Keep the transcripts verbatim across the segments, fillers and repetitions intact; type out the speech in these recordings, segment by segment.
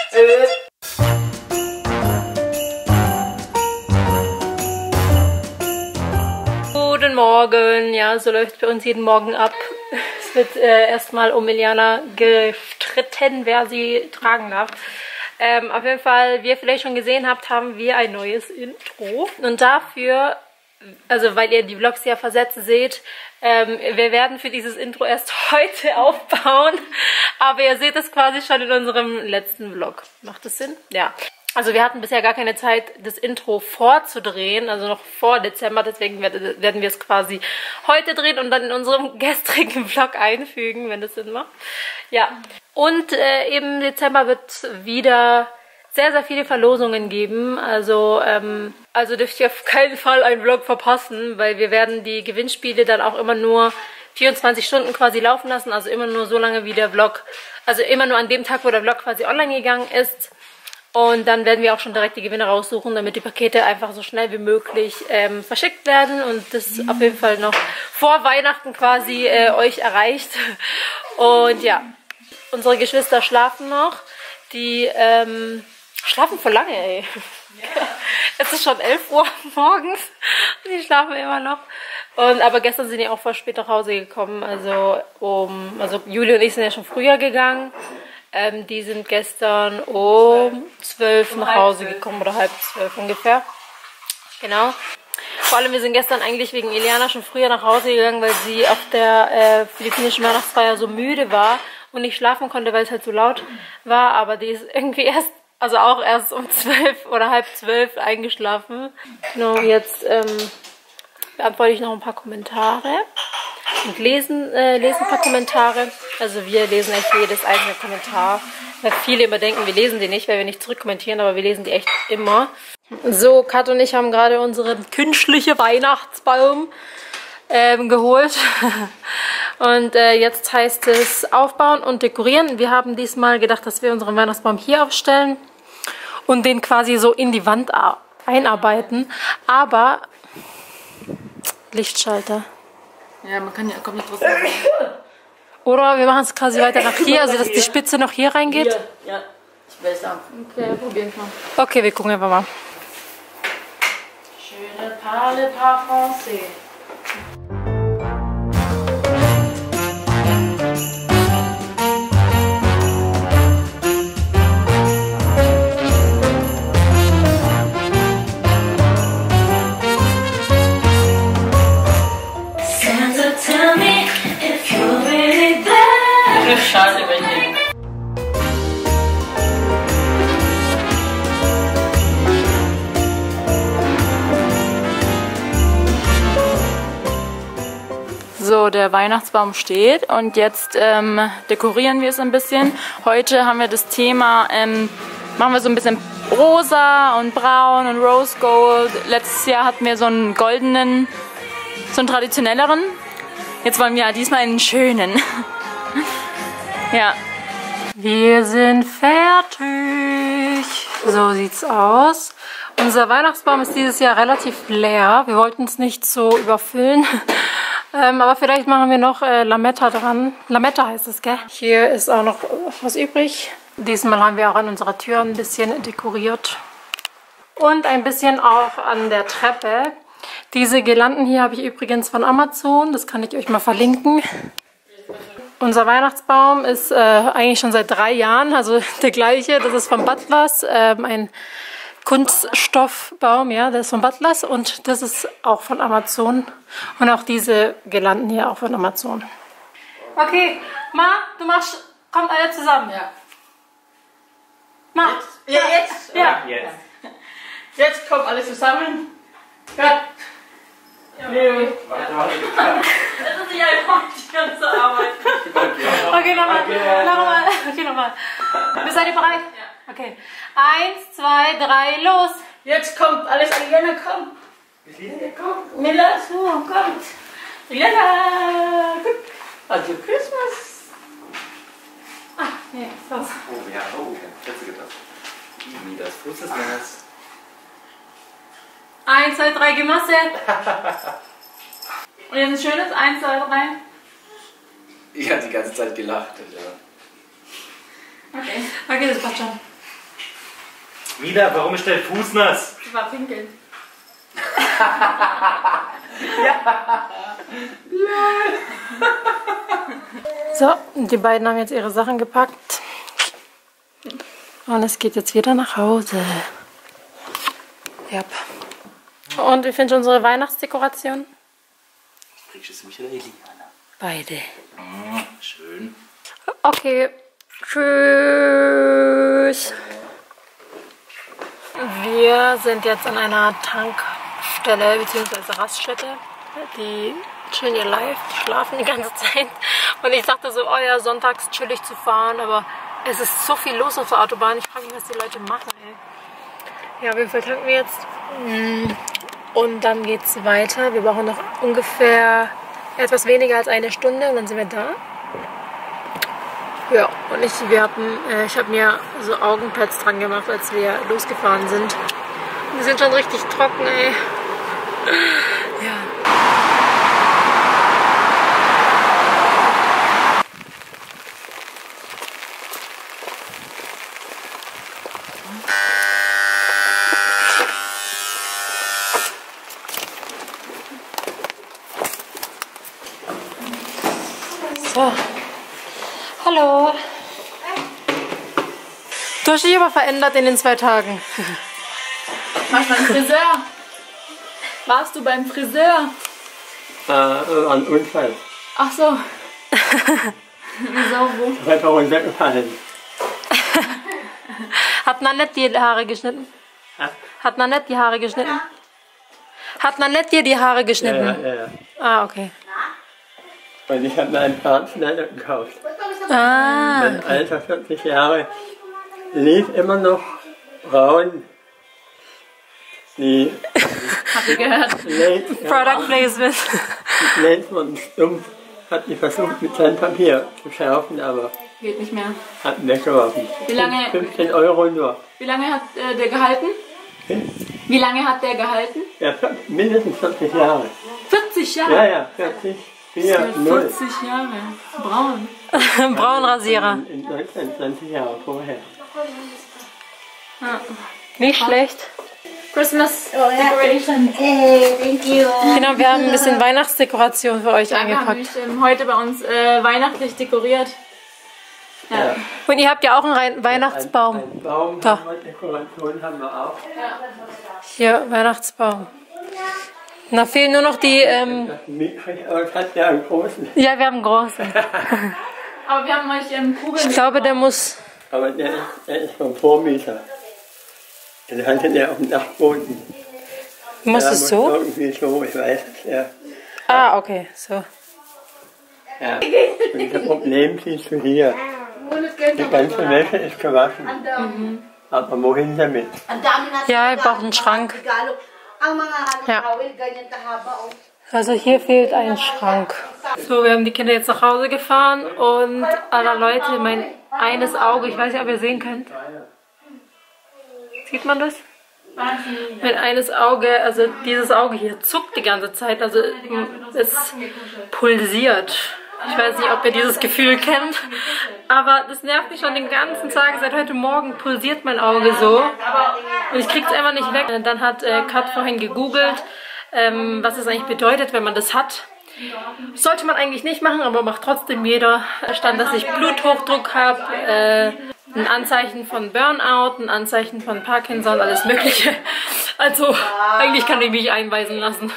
Guten Morgen, ja, so läuft es bei uns jeden Morgen ab. Es wird äh, erstmal um Iliana gestritten, wer sie tragen darf. Ähm, auf jeden Fall, wie ihr vielleicht schon gesehen habt, haben wir ein neues Intro. Und dafür, also weil ihr die Vlogs ja versetzt seht, ähm, wir werden für dieses Intro erst heute aufbauen. Aber ihr seht es quasi schon in unserem letzten Vlog. Macht das Sinn? Ja. Also wir hatten bisher gar keine Zeit, das Intro vorzudrehen, also noch vor Dezember, deswegen werden wir es quasi heute drehen und dann in unserem gestrigen Vlog einfügen, wenn das Sinn macht. Ja, und äh, im Dezember wird es wieder sehr, sehr viele Verlosungen geben, also, ähm, also dürft ihr auf keinen Fall einen Vlog verpassen, weil wir werden die Gewinnspiele dann auch immer nur vierundzwanzig Stunden quasi laufen lassen, also immer nur so lange wie der Vlog, also immer nur an dem Tag, wo der Vlog quasi online gegangen ist. Und dann werden wir auch schon direkt die Gewinner raussuchen, damit die Pakete einfach so schnell wie möglich ähm, verschickt werden und das auf jeden Fall noch vor Weihnachten quasi äh, euch erreicht. Und ja, unsere Geschwister schlafen noch. Die ähm, schlafen voll lange, ey. Ja. Es ist schon elf Uhr morgens und die schlafen immer noch. Und, aber gestern sind die auch voll spät nach Hause gekommen. Also, um, also Juli und ich sind ja schon früher gegangen. Ähm, die sind gestern um zwölf nach Hause gekommen oder halb zwölf ungefähr. Genau. Vor allem, wir sind gestern eigentlich wegen Iliana schon früher nach Hause gegangen, weil sie auf der äh, philippinischen Weihnachtsfeier so müde war und nicht schlafen konnte, weil es halt so laut war. Aber die ist irgendwie erst, also auch erst um zwölf oder halb zwölf eingeschlafen. Genau, jetzt ähm, beantworte ich noch ein paar Kommentare. Und lesen, äh, lesen ein paar Kommentare. Also wir lesen echt jedes einzelne Kommentar. Weil viele immer denken, wir lesen die nicht, weil wir nicht zurückkommentieren, aber wir lesen die echt immer. So, Kat und ich haben gerade unseren künstlichen Weihnachtsbaum ähm, geholt. Und äh, jetzt heißt es aufbauen und dekorieren. Wir haben diesmal gedacht, dass wir unseren Weihnachtsbaum hier aufstellen und den quasi so in die Wand einarbeiten. Aber Lichtschalter. Ja, man kann ja kommt nicht trotzdem. Oder wir machen es quasi weiter nach hier, also dass die Spitze noch hier reingeht. Hier, ja, ich weiß auch. Okay, probieren wir. Okay, wir gucken einfach mal. Schöne Parle Parfumé. Schade, wenn ich So, der Weihnachtsbaum steht und jetzt ähm, dekorieren wir es ein bisschen. Heute haben wir das Thema, ähm, machen wir so ein bisschen rosa und braun und rose gold. Letztes Jahr hatten wir so einen goldenen, so einen traditionelleren. Jetzt wollen wir ja diesmal einen schönen. Ja. Wir sind fertig. So sieht's aus. Unser Weihnachtsbaum ist dieses Jahr relativ leer. Wir wollten es nicht so überfüllen. ähm, aber vielleicht machen wir noch äh, Lametta dran. Lametta heißt es, gell? Hier ist auch noch was übrig. Diesmal haben wir auch an unserer Tür ein bisschen dekoriert. Und ein bisschen auch an der Treppe. Diese Girlanden hier habe ich übrigens von Amazon. Das kann ich euch mal verlinken. Unser Weihnachtsbaum ist äh, eigentlich schon seit drei Jahren, also der gleiche. Das ist von Butlers, ähm, ein Kunststoffbaum, ja, der ist von Butlers und das ist auch von Amazon. Und auch diese Girlanden hier auch von Amazon. Okay, Ma, du machst, kommt alle zusammen. Ja. Ma. Jetzt? Ja, jetzt? Ja. Jetzt. Jetzt kommt alles zusammen. Ja. Ja. Nee. Warte, warte. Das ist nicht einfach die ganze Arbeit. Okay, nochmal. Okay. Nochmal. Okay, nochmal. Bist ihr bereit? Ja. Okay. Eins, zwei, drei, los. Jetzt kommt alles. Ariana, komm. Komm. Mila, so, kommt. Ariana, gut. Also Christmas. Ah, nee, los. Oh ja, oh, jetzt geht das. Wie das Fuß ist nass. Eins, zwei, drei, Gemasse. Und jetzt ein schönes eins, zwei, drei. Ich habe die ganze Zeit gelacht. Ja. Okay. Okay, das passt schon. Mila, warum ist dein Fuß nass? Ich war pinkeln. So, die beiden haben jetzt ihre Sachen gepackt. Und es geht jetzt wieder nach Hause. Ja. Und wie findest du unsere Weihnachtsdekoration? Kriegst du es mich oder Eliana? Beide. Oh, schön. Okay. Tschüss. Wir sind jetzt an einer Tankstelle bzw. Raststätte. Die chillen ihr live, die schlafen die ganze Zeit. Und ich dachte so, oh ja, sonntags chillig zu fahren, aber es ist so viel los auf der Autobahn. Ich frage mich, was die Leute machen, ey. Ja, auf jeden Fall tanken wir jetzt. Und dann geht's weiter. Wir brauchen noch ungefähr etwas weniger als eine Stunde und dann sind wir da. Ja, und ich, wir haben, äh, ich habe mir so Augenpads dran gemacht, als wir losgefahren sind. Die sind schon richtig trocken, ey. Ja. So. Hallo. Du hast dich aber verändert in den zwei Tagen. Warst du beim Friseur? Warst du beim Friseur? Äh, ein Unfall. Ach so. Wieso, wo? Ich bin runtergefallen. Hat Nanette dir die Haare geschnitten? Ja. Hat Nanette die Haare geschnitten? Hat Nanette dir die Haare Ja, geschnitten? ja, ja, ja. Ah, okay. Und ich habe mir einen Fahrradschneider gekauft. Ah. Mein Alter vierzig Jahre. Lief immer noch braun. Die Habt ihr gehört? Blades, Product Placement. die Blades wurden stumpf. Hat die versucht mit Sandpapier zu schärfen, aber Geht nicht mehr. hat weggeworfen. Wie lange- fünfzehn Euro nur. Wie lange hat äh, der gehalten? Wie lange hat der gehalten? Ja, mindestens vierzig Jahre. vierzig Jahre? Ja, ja, vierzig. vier, null. vierzig Jahre. Braun. Braunrasierer. In, in Deutschland zwanzig Jahre vorher. Nicht schlecht. Christmas Decoration. Hey, thank you. Genau, wir haben ein bisschen Weihnachtsdekoration für euch Ja, wir haben eingepackt. nämlich, ähm, heute bei uns äh, weihnachtlich dekoriert. Ja. Ja. Und ihr habt ja auch einen Rein- Weihnachtsbaum. Ein, ein Baum Da. haben wir, Dekoration haben wir auch. Hier, Weihnachtsbaum. Na, fehlen nur noch die, ähm, Das mickrig, aber es hat ja einen großen. ja, wir haben einen großen. Aber wir haben euch ähm, Kugeln. Ich glaube, der muss, Aber der ist, der ist vom Vormieter. Den hatte der auf dem Dachboden. muss Ja, es so? Irgendwie so, ich weiß es ja. Ah, okay, so. Ja. Und das Problem siehst du hier. Die ganze Wäsche ist gewaschen. Mhm. Aber wohin damit? Ja, ihr braucht einen Schrank. Ja. Ja. Also hier fehlt ein Schrank. So, wir haben die Kinder jetzt nach Hause gefahren und aller Leute, mein eines Auge, ich weiß nicht, ob ihr sehen könnt. Sieht man das? Mein eines Auge, also dieses Auge hier zuckt die ganze Zeit, also es pulsiert. Ich weiß nicht, ob ihr dieses Gefühl kennt, aber das nervt mich schon den ganzen Tag. Seit heute Morgen pulsiert mein Auge so und ich krieg's einfach nicht weg. Dann hat äh, Kat vorhin gegoogelt, ähm, was es eigentlich bedeutet, wenn man das hat. Sollte man eigentlich nicht machen, aber macht trotzdem jeder. Da stand, dass ich Bluthochdruck habe, äh, ein Anzeichen von Burnout, ein Anzeichen von Parkinson, alles mögliche. Also eigentlich kann ich mich einweisen lassen.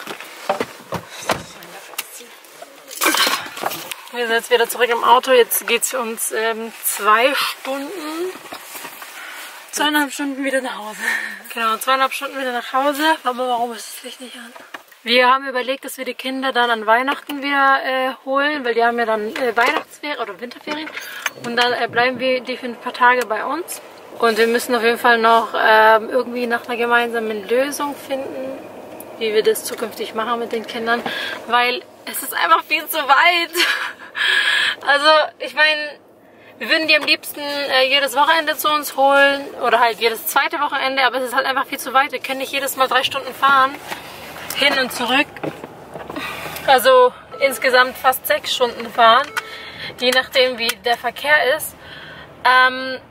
Wir sind jetzt wieder zurück im Auto. Jetzt geht es für uns ähm, zwei Stunden, zweieinhalb Stunden wieder nach Hause. Genau, zweieinhalb Stunden wieder nach Hause. Aber warum ist das Licht nicht an? Wir haben überlegt, dass wir die Kinder dann an Weihnachten wieder äh, holen, weil die haben ja dann äh, Weihnachtsferien oder Winterferien. Und dann äh, bleiben wir die für ein paar Tage bei uns. Und wir müssen auf jeden Fall noch äh, irgendwie nach einer gemeinsamen Lösung finden, wie wir das zukünftig machen mit den Kindern, weil es ist einfach viel zu weit. Also, ich meine, wir würden die am liebsten äh, jedes Wochenende zu uns holen oder halt jedes zweite Wochenende, aber es ist halt einfach viel zu weit. Wir können nicht jedes Mal drei Stunden fahren, hin und zurück. Also insgesamt fast sechs Stunden fahren, je nachdem wie der Verkehr ist. Ähm,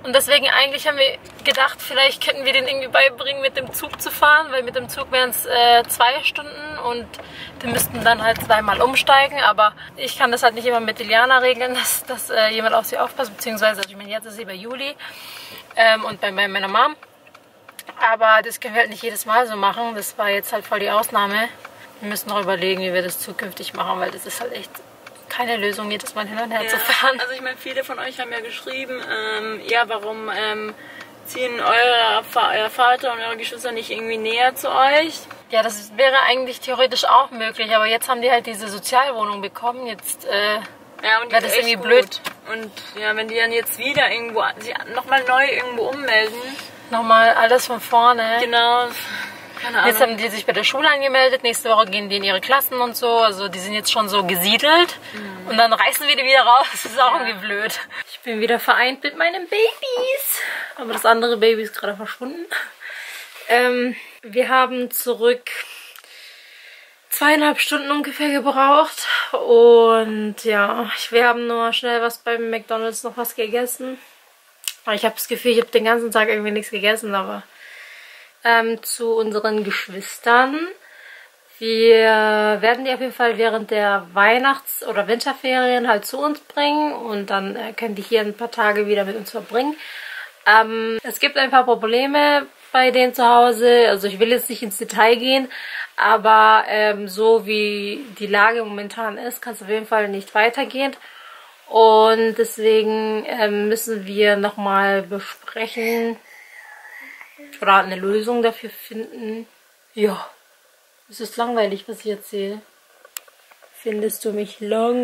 Und deswegen eigentlich haben wir gedacht, vielleicht könnten wir den irgendwie beibringen, mit dem Zug zu fahren, weil mit dem Zug wären es äh, zwei Stunden und wir müssten dann halt zweimal umsteigen. Aber ich kann das halt nicht immer mit Iliana regeln, dass, dass äh, jemand auf sie aufpasst, beziehungsweise, also ich meine, jetzt ist sie bei Juli ähm, und bei, bei meiner Mom. Aber das können wir halt nicht jedes Mal so machen. Das war jetzt halt voll die Ausnahme. Wir müssen noch überlegen, wie wir das zukünftig machen, weil das ist halt echt keine Lösung, jedes Mal hin und her ja, zu fahren. Also ich meine, viele von euch haben ja geschrieben, ähm, ja, warum ähm, ziehen euer, euer Vater und eure Geschwister nicht irgendwie näher zu euch? Ja, das wäre eigentlich theoretisch auch möglich, aber jetzt haben die halt diese Sozialwohnung bekommen. Jetzt äh, ja, und wäre das irgendwie blöd. Und ja, wenn die dann jetzt wieder irgendwo sich nochmal neu irgendwo ummelden. Nochmal alles von vorne. Genau. Keine Ahnung. Jetzt haben die sich bei der Schule angemeldet, nächste Woche gehen die in ihre Klassen und so, also die sind jetzt schon so gesiedelt mhm. und dann reißen wir die wieder raus, das ist auch ja. irgendwie blöd. Ich bin wieder vereint mit meinen Babys, aber das andere Baby ist gerade verschwunden. Ähm, wir haben zurück zweieinhalb Stunden ungefähr gebraucht und ja, wir haben nur schnell was beim McDonald's noch was gegessen. Ich habe das Gefühl, ich habe den ganzen Tag irgendwie nichts gegessen, aber Ähm, zu unseren Geschwistern. Wir werden die auf jeden Fall während der Weihnachts- oder Winterferien halt zu uns bringen und dann äh, können die hier ein paar Tage wieder mit uns verbringen. Ähm, es gibt ein paar Probleme bei denen zu Hause, also ich will jetzt nicht ins Detail gehen, aber ähm, so wie die Lage momentan ist, kann es auf jeden Fall nicht weitergehen. Und deswegen ähm, müssen wir nochmal besprechen, oder eine Lösung dafür finden. Ja, es ist langweilig, was ich erzähle. Findest du mich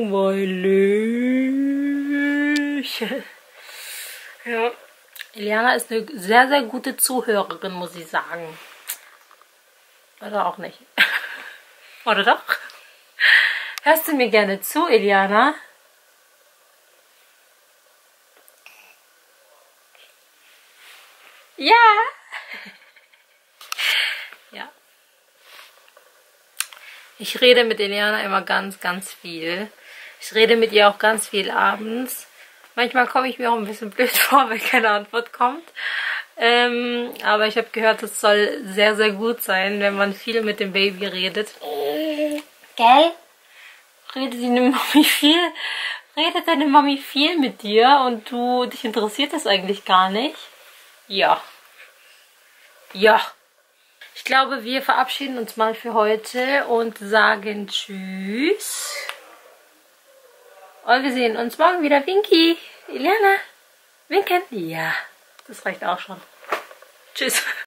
langweilig? Ja, Iliana ist eine sehr, sehr gute Zuhörerin, muss ich sagen. Oder auch nicht. Oder doch? Hörst du mir gerne zu, Iliana? Ja! Ja. Ich rede mit Iliana immer ganz, ganz viel. Ich rede mit ihr auch ganz viel abends. Manchmal komme ich mir auch ein bisschen blöd vor, wenn keine Antwort kommt. Ähm, aber ich habe gehört, es soll sehr, sehr gut sein, wenn man viel mit dem Baby redet. Gell? Redet deine Mami viel? Redet deine Mami viel mit dir und du, dich interessiert das eigentlich gar nicht? Ja. Ja. Ich glaube, wir verabschieden uns mal für heute und sagen Tschüss. Und wir sehen uns morgen wieder. Winky, Iliana, winken. Ja, das reicht auch schon. Tschüss.